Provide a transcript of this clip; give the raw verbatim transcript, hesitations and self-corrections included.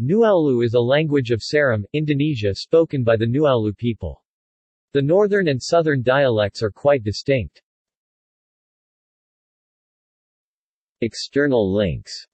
Nuaulu is a language of Seram, Indonesia spoken by the Nuaulu people. The northern and southern dialects are quite distinct. External links.